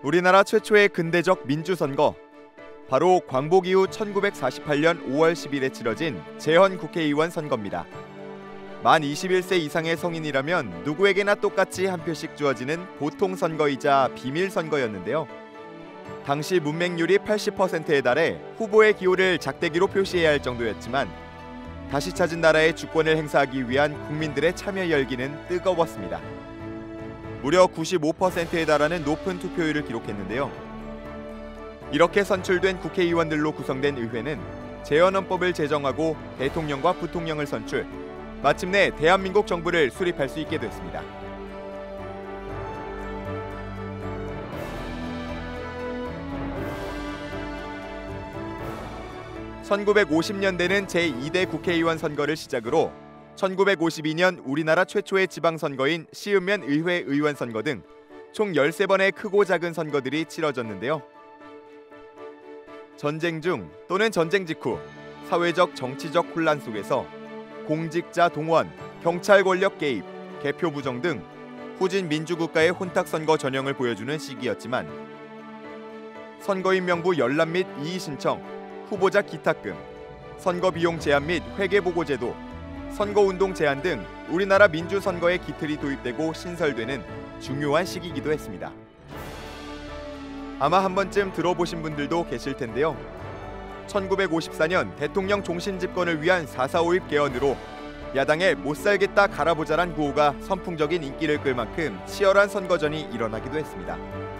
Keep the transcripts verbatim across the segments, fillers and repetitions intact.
우리나라 최초의 근대적 민주선거, 바로 광복 이후 천구백사십팔 년 오월 십일에 치러진 재헌 국회의원 선거입니다. 만 이십일 세 이상의 성인이라면 누구에게나 똑같이 한 표씩 주어지는 보통 선거이자 비밀 선거였는데요. 당시 문맹률이 팔십 퍼센트에 달해 후보의 기호를 작대기로 표시해야 할 정도였지만 다시 찾은 나라의 주권을 행사하기 위한 국민들의 참여 열기는 뜨거웠습니다. 무려 구십오 퍼센트에 달하는 높은 투표율을 기록했는데요. 이렇게 선출된 국회의원들로 구성된 의회는 재헌헌법을 제정하고 대통령과 부통령을 선출, 마침내 대한민국 정부를 수립할 수 있게 됐습니다. 천구백오십 년대는 제이 대 국회의원 선거를 시작으로 천구백오십이 년 우리나라 최초의 지방선거인 시읍면 의회 의원 선거 등 총 열세 번의 크고 작은 선거들이 치러졌는데요. 전쟁 중 또는 전쟁 직후 사회적 정치적 혼란 속에서 공직자 동원, 경찰 권력 개입, 개표 부정 등 후진 민주국가의 혼탁선거 전형을 보여주는 시기였지만 선거인 명부 열람 및 이의 신청, 후보자 기탁금, 선거 비용 제한 및 회계보고제도, 선거운동 제한 등 우리나라 민주선거의 기틀이 도입되고 신설되는 중요한 시기이기도 했습니다. 아마 한 번쯤 들어보신 분들도 계실 텐데요. 천구백오십사 년 대통령 종신 집권을 위한 사 사 오입 개헌으로 야당의 못살겠다 갈아보자란 구호가 선풍적인 인기를 끌 만큼 치열한 선거전이 일어나기도 했습니다.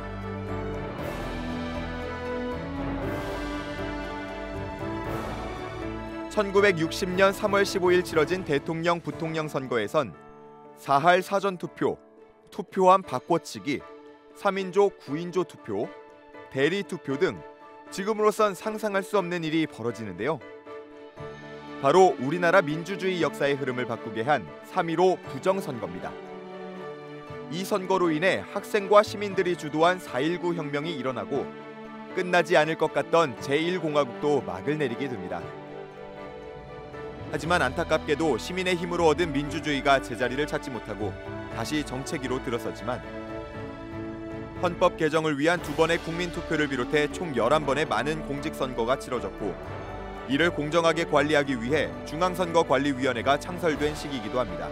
천구백육십 년 삼월 십오일 치러진 대통령 부통령 선거에선 사할 사전투표, 투표함 바꿔치기, 삼인조 구인조 투표, 대리투표 등 지금으로선 상상할 수 없는 일이 벌어지는데요. 바로 우리나라 민주주의 역사의 흐름을 바꾸게 한 삼 일오 부정선거입니다. 이 선거로 인해 학생과 시민들이 주도한 사 일구 혁명이 일어나고 끝나지 않을 것 같던 제일 공화국도 막을 내리게 됩니다. 하지만 안타깝게도 시민의 힘으로 얻은 민주주의가 제자리를 찾지 못하고 다시 정체기로 들어섰지만 헌법 개정을 위한 두 번의 국민투표를 비롯해 총 열한 번의 많은 공직선거가 치러졌고 이를 공정하게 관리하기 위해 중앙선거관리위원회가 창설된 시기이기도 합니다.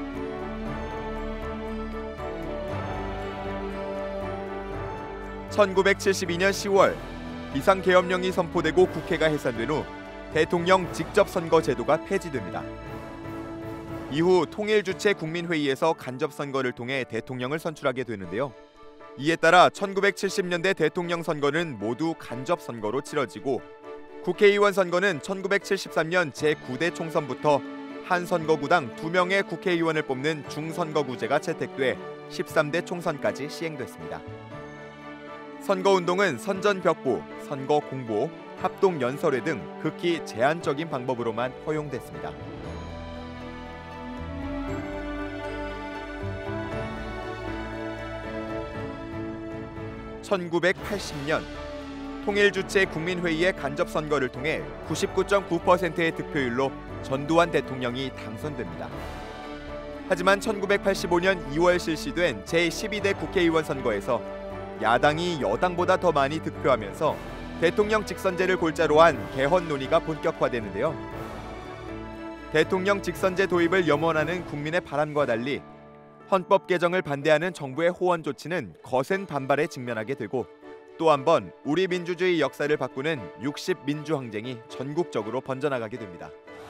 천구백칠십이 년 시월 비상계엄령이 선포되고 국회가 해산된 후 대통령 직접선거 제도가 폐지됩니다. 이후 통일주체 국민회의에서 간접선거를 통해 대통령을 선출하게 되는데요. 이에 따라 천구백칠십 년대 대통령 선거는 모두 간접선거로 치러지고 국회의원 선거는 천구백칠십삼 년 제구 대 총선부터 한 선거구당 두 명의 국회의원을 뽑는 중선거구제가 채택돼 십삼 대 총선까지 시행됐습니다. 선거운동은 선전벽보, 선거공보, 합동연설회 등 극히 제한적인 방법으로만 허용됐습니다. 천구백팔십 년 통일주체 국민회의의 간접선거를 통해 구십구 점 구 퍼센트의 득표율로 전두환 대통령이 당선됩니다. 하지만 천구백팔십오 년 이월 실시된 제십이 대 국회의원 선거에서 야당이 여당보다 더 많이 득표하면서 대통령 직선제를 골자로 한 개헌 논의가 본격화되는데요. 대통령 직선제 도입을 염원하는 국민의 바람과 달리 헌법 개정을 반대하는 정부의 호언 조치는 거센 반발에 직면하게 되고 또 한 번 우리 민주주의 역사를 바꾸는 육십 민주항쟁이 전국적으로 번져나가게 됩니다.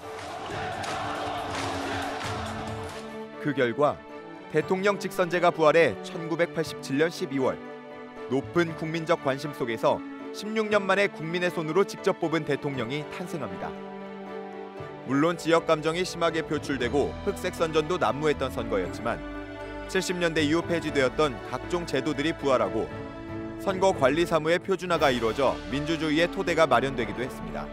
그 결과 대통령 직선제가 부활해 천구백팔십칠 년 십이월 높은 국민적 관심 속에서 십육 년 만에 국민의 손으로 직접 뽑은 대통령이 탄생합니다. 물론 지역 감정이 심하게 표출되고 흑색 선전도 난무했던 선거였지만 칠십 년대 이후 폐지되었던 각종 제도들이 부활하고 선거 관리 사무의 표준화가 이루어져 민주주의의 토대가 마련되기도 했습니다.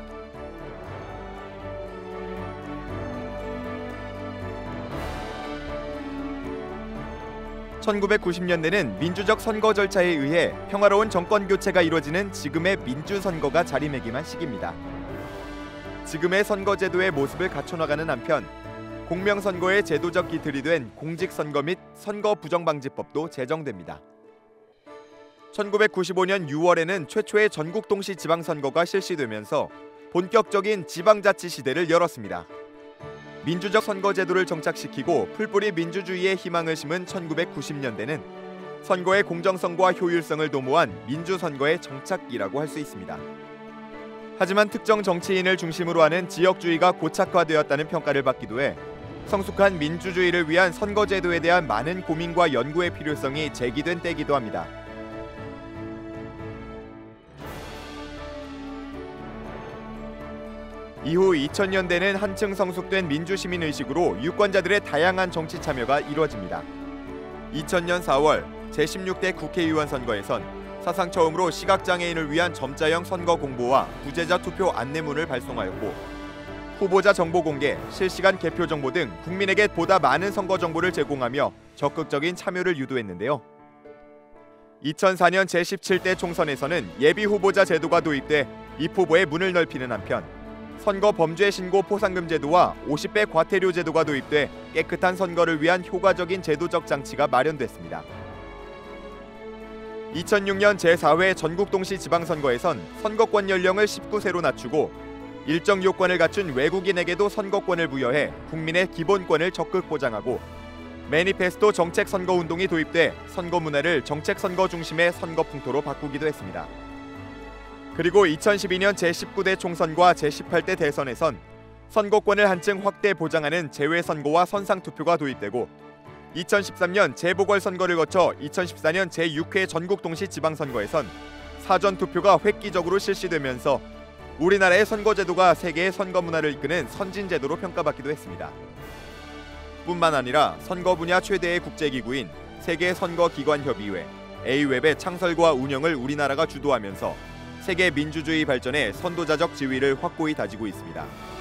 천구백구십 년대는 민주적 선거 절차에 의해 평화로운 정권 교체가 이루어지는 지금의 민주선거가 자리매김한 시기입니다. 지금의 선거제도의 모습을 갖춰나가는 한편 공명선거의 제도적 기틀이 된 공직선거 및 선거부정방지법도 제정됩니다. 천구백구십오 년 유월에는 최초의 전국 동시 지방선거가 실시되면서 본격적인 지방자치 시대를 열었습니다. 민주적 선거제도를 정착시키고 풀뿌리 민주주의의 희망을 심은 천구백구십 년대는 선거의 공정성과 효율성을 도모한 민주선거의 정착기라고 할 수 있습니다. 하지만 특정 정치인을 중심으로 하는 지역주의가 고착화되었다는 평가를 받기도 해 성숙한 민주주의를 위한 선거제도에 대한 많은 고민과 연구의 필요성이 제기된 때이기도 합니다. 이후 이천 년대는 한층 성숙된 민주시민의식으로 유권자들의 다양한 정치 참여가 이루어집니다. 이천 년 사월 제십육 대 국회의원 선거에선 사상 처음으로 시각장애인을 위한 점자형 선거 공보와 부재자 투표 안내문을 발송하였고 후보자 정보 공개, 실시간 개표 정보 등 국민에게 보다 많은 선거 정보를 제공하며 적극적인 참여를 유도했는데요. 이천사 년 제십칠 대 총선에서는 예비 후보자 제도가 도입돼 입후보의 문을 넓히는 한편 선거 범죄 신고 포상금 제도와 오십 배 과태료 제도가 도입돼 깨끗한 선거를 위한 효과적인 제도적 장치가 마련됐습니다. 이천육 년 제사 회 전국 동시 지방선거에선 선거권 연령을 십구 세로 낮추고 일정 요건을 갖춘 외국인에게도 선거권을 부여해 국민의 기본권을 적극 보장하고 매니페스토 정책 선거 운동이 도입돼 선거 문화를 정책 선거 중심의 선거 풍토로 바꾸기도 했습니다. 그리고 이천십이 년 제십구 대 총선과 제십팔 대 대선에선 선거권을 한층 확대 보장하는 재외선거와 선상투표가 도입되고 이천십삼 년 재보궐선거를 거쳐 이천십사 년 제육 회 전국동시 지방선거에선 사전투표가 획기적으로 실시되면서 우리나라의 선거제도가 세계의 선거 문화를 이끄는 선진제도로 평가받기도 했습니다. 뿐만 아니라 선거 분야 최대의 국제기구인 세계선거기관협의회 에이웹의 창설과 운영을 우리나라가 주도하면서 세계 민주주의 발전의 선도자적 지위를 확고히 다지고 있습니다.